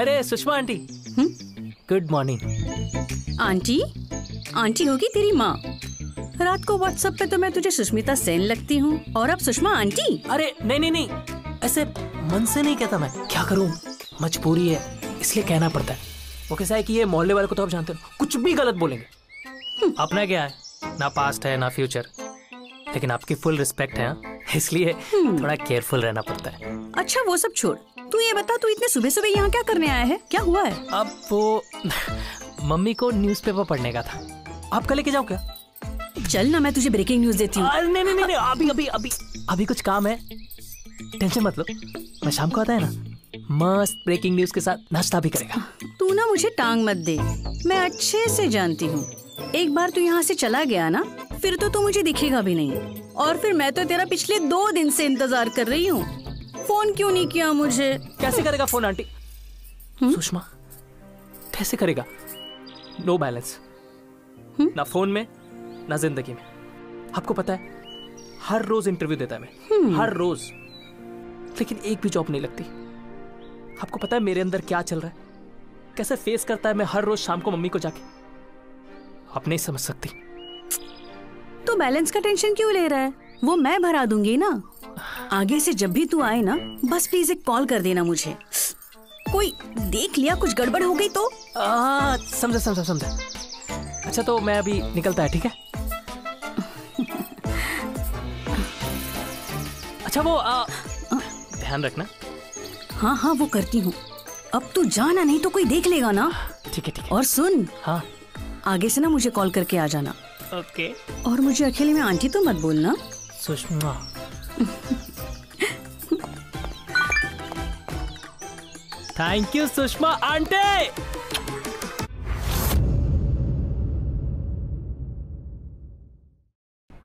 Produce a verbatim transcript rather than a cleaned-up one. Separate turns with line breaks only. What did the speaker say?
अरे Sushma aunty, good morning.
Aunty? Aunty होगी तेरी माँ। रात को व्हाट्सएप पे तो मैं तुझे सुष्मिता सेन लगती हूँ और अब सुषमा आंटी।
अरे नहीं नहीं नहीं, ऐसे मन से नहीं कहता मैं, क्या करूँ, मजबूरी है इसलिए कहना पड़ता है। वो कैसा है कि ये मोहल्ले वाले को तो आप जानते हो, कुछ भी गलत बोलेंगे। अपना क्या है, ना पास्ट है ना फ्यूचर, लेकिन आपकी फुल रिस्पेक्ट है, इसलिए थोड़ा केयरफुल रहना पड़ता है।
अच्छा वो सब छोड़, तू ये बता तू इतने सुबह सुबह यहाँ क्या करने आया है, क्या हुआ है?
अब वो मम्मी को न्यूज़पेपर पढ़ने का था, आपका लेके जाओ क्या?
चल ना, मैं तुझे ब्रेकिंग न्यूज देती हूँ।
नहीं नहीं नहीं, अभी अभी अभी अभी कुछ काम है, टेंशन मत लो, मैं शाम को आता है ना, मस्त ब्रेकिंग न्यूज के साथ नाश्ता भी करेगा।
तू ना मुझे टांग मत दे, मैं अच्छे से जानती हूँ, एक बार तू यहाँ से चला गया ना फिर तो तू मुझे दिखेगा भी नहीं, और फिर मैं तो तेरा पिछले दो दिन से इंतजार कर रही हूँ। फोन क्यों नहीं किया मुझे?
कैसे करेगा फोन आंटी? सुषमा कैसे करेगा? नो बैलेंस, ना फोन में ना जिंदगी में। आपको पता है हर रोज इंटरव्यू देता है मैं, हर रोज, लेकिन एक भी जॉब नहीं लगती। आपको पता है मेरे अंदर क्या चल रहा है, कैसे फेस करता है मैं हर रोज शाम को मम्मी को जाके, आप नहीं समझ सकती।
तो बैलेंस का टेंशन क्यों ले रहा है, वो मैं भरा दूंगी ना। आगे से जब भी तू आए ना बस प्लीज एक कॉल कर देना मुझे, कोई देख लिया कुछ गड़बड़ हो गई तो।
आ, समझा समझा समझा। अच्छा तो मैं अभी निकलता है, ठीक है? अच्छा वो आ, ध्यान रखना।
हाँ हाँ वो करती हूँ, अब तू जाना नहीं तो कोई देख लेगा ना।
ठीक है ठीक है।
और सुन,
हाँ
आगे से ना मुझे कॉल करके आ जाना।
ओके।
और मुझे अकेले में आंटी तो मत बोलना।
Sushma thank you Sushma aunty.